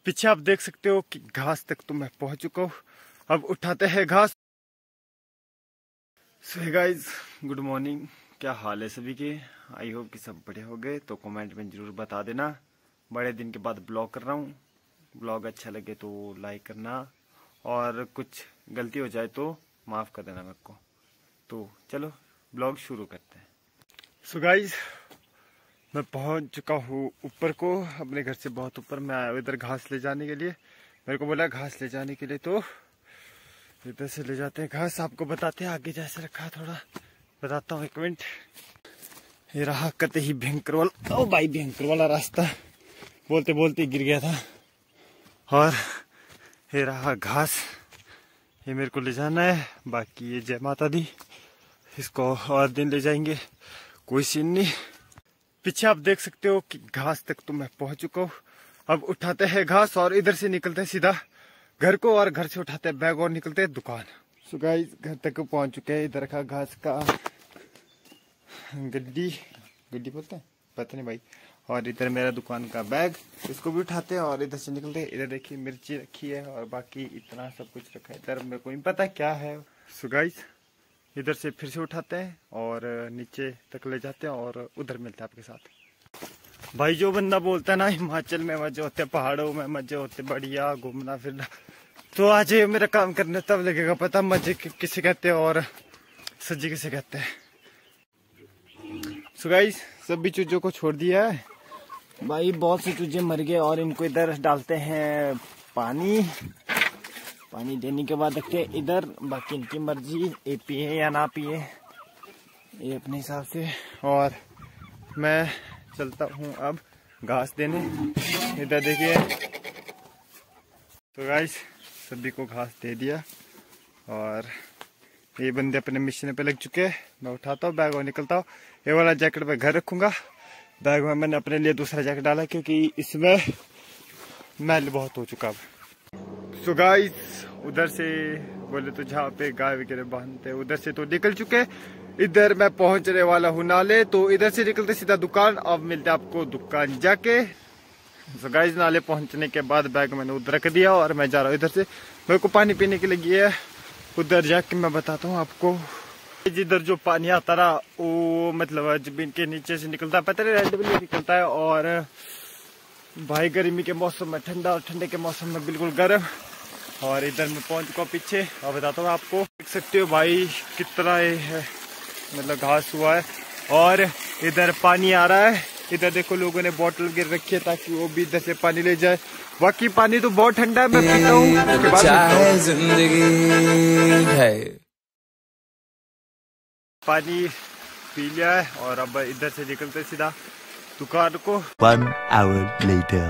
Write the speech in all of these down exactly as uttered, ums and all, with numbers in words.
पीछे आप देख सकते हो कि घास तक तो मैं पहुंच चुका हूँ। अब उठाते हैं घास। So guys, good morning. क्या हाल है सभी के? आई होप कि सब बढ़िया हो गए। तो कमेंट में जरूर बता देना। बड़े दिन के बाद ब्लॉग कर रहा हूँ। ब्लॉग अच्छा लगे तो लाइक करना, और कुछ गलती हो जाए तो माफ कर देना मेरे को। तो चलो ब्लॉग शुरू करते हैं। सो गाइस, मैं पहुंच चुका हूँ ऊपर को, अपने घर से बहुत ऊपर। मैं आया इधर घास ले जाने के लिए। मेरे को बोला घास ले जाने के लिए, तो इधर से ले जाते हैं घास। आपको बताते हैं आगे जैसे रखा, थोड़ा बताता हूँ, एक मिनट। ये रहा कते ही भयंकर वाला, ओ भाई भयंकर वाला रास्ता, बोलते बोलते गिर गया था। और ये रहा घास, ये मेरे को ले जाना है। बाकी ये जय माता दी, इसको और दिन ले जाएंगे, कोई सीन नहीं। पीछे आप देख सकते हो कि घास तक तो मैं पहुंच चुका हूँ। अब उठाते हैं घास और इधर से निकलते हैं सीधा घर को, और घर से उठाते हैं बैग और निकलते हैं दुकान। सो गाइस, घर तक पहुंच चुके हैं। इधर का घास का गड्डी गड्डी बोलते हैं, पता नहीं भाई। और इधर मेरा दुकान का बैग, इसको भी उठाते हैं और इधर से निकलते हैं। इधर देखिए मिर्ची रखी है, और बाकी इतना सब कुछ रखा है। इधर मेरे को नहीं पता क्या है। सो गाइस, इधर से फिर से उठाते हैं और नीचे तक ले जाते हैं, और उधर मिलते हैं आपके साथ। भाई जो बंदा बोलता है ना हिमाचल में मजे होते, पहाड़ों में मजे होते, बढ़िया घूमना फिरना, तो आज ये मेरा काम करने तब लगेगा पता मजे किसे कहते हैं और सज्जी किसे कहते हैं। सो गाइस, सभी चूजों को छोड़ दिया है भाई। बहुत से चूजे मर गए, और इनको इधर डालते हैं पानी। पानी देने के बाद रखते इधर। बाकी इनकी मर्जी, ये पिए या ना पिए, ये अपने हिसाब से। और मैं चलता हूँ अब घास देने। इधर देखिए। तो गाइस, सभी को घास दे दिया, और ये बंदे अपने मिशन पे लग चुके हैं। मैं उठाता हूँ बैग और निकलता हूँ। ये वाला जैकेट मैं घर रखूंगा। बैग में मैंने अपने लिए दूसरा जैकेट डाला, क्योंकि इसमें मैल बहुत हो चुका है। सो गाइस, उधर से बोले तो जहाँ पे गाय वगैरह बांधते हैं, उधर से तो निकल चुके। इधर मैं पहुंचने वाला हूँ नाले, तो इधर से निकलते सीधा दुकान। अब मिलते आपको दुकान जाके। सो गाइस, नाले पहुंचने के बाद बैग मैंने उधर रख दिया, और मैं जा रहा हूँ इधर से। मेरे को पानी पीने के लिए है, उधर जाके मैं बताता हूँ आपको। जिधर जो पानी आता रहा, वो मतलब जमीन के नीचे से निकलता है, पता नहीं रेड भी निकलता है। और भाई गर्मी के मौसम में ठंडा, और ठंडे के मौसम में बिल्कुल गर्म। और इधर मैं पहुंच चुका पीछे, और बताता हूँ आपको। देख सकते हो भाई कितना ये है, मतलब घास हुआ है, और इधर पानी आ रहा है। इधर देखो लोगों ने बोतल गिर रखी है, ताकि वो भी इधर से पानी ले जाए। बाकी पानी तो बहुत ठंडा है, मैं पीता हूँ। जिंदगी है, पानी पी लिया है, और अब इधर से निकलते सीधा दुकान को। One hour later.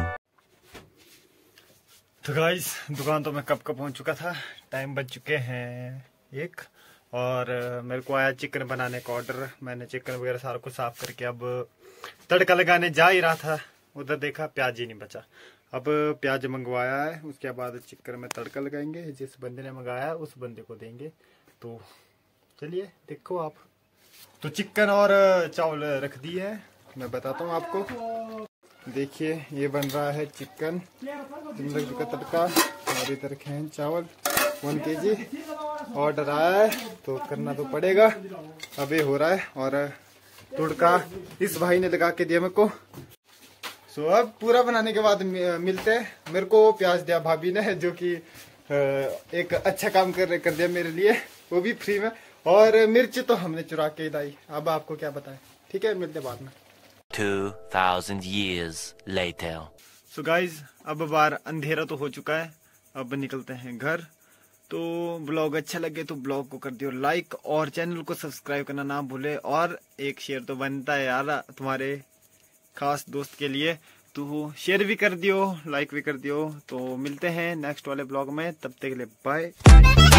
तो गाइस, दुकान तो मैं कब का पहुंच चुका था। टाइम बज चुके हैं एक, और मेरे को आया चिकन बनाने का ऑर्डर। मैंने चिकन वगैरह सारा कुछ साफ करके अब तड़का लगाने जा ही रहा था। उधर देखा प्याज ही नहीं बचा। अब प्याज मंगवाया है, उसके बाद चिकन में तड़का लगाएंगे। जिस बंदे ने मंगाया उस बंदे को देंगे। तो चलिए देखो आप। तो चिकन और चावल रख दिए है, मैं बताता हूँ आपको। देखिए ये बन रहा है चिकन का तड़का, और इधर रखे हैं चावल वन के जी। ऑर्डर आया है तो करना तो पड़ेगा। अब ये हो रहा है, और तुड़का इस भाई ने लगा के दिया मेरे को। सो अब पूरा बनाने के बाद मिलते हैं। मेरे को प्याज दिया भाभी ने, जो कि एक अच्छा काम कर कर दिया मेरे लिए, वो भी फ्री में। और मिर्च तो हमने चुरा के लाई। अब आपको क्या बताएं, ठीक है, मिलते बाद में। two thousand years later. So guys, अब बार अंधेरा तो हो चुका है, अब निकलते हैं घर। तो ब्लॉग अच्छा लगे तो ब्लॉग को कर दियो लाइक, और चैनल को सब्सक्राइब करना ना भूले, और एक शेयर तो बनता है यार तुम्हारे खास दोस्त के लिए। तो शेयर भी कर दियो, लाइक भी कर दियो। तो मिलते हैं नेक्स्ट वाले ब्लॉग में, तब तक के लिए बाय।